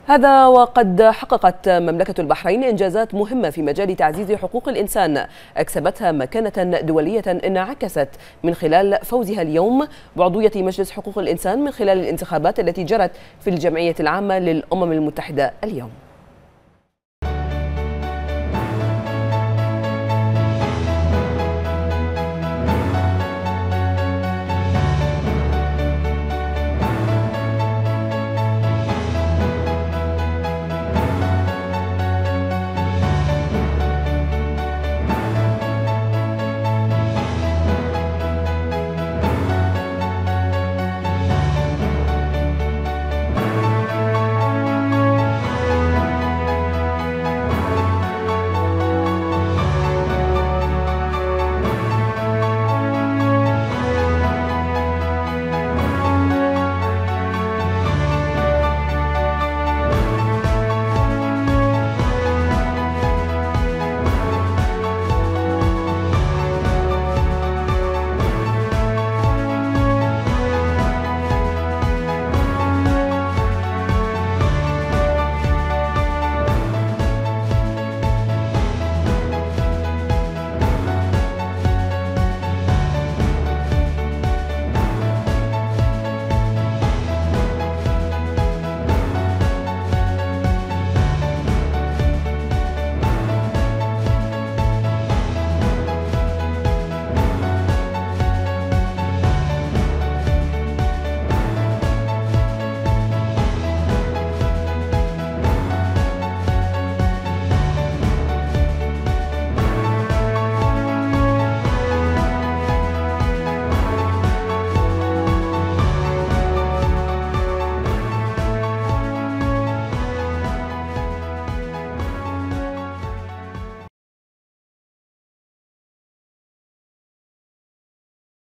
هذا وقد حققت مملكة البحرين إنجازات مهمة في مجال تعزيز حقوق الإنسان أكسبتها مكانة دولية انعكست من خلال فوزها اليوم بعضوية مجلس حقوق الإنسان من خلال الانتخابات التي جرت في الجمعية العامة للأمم المتحدة اليوم.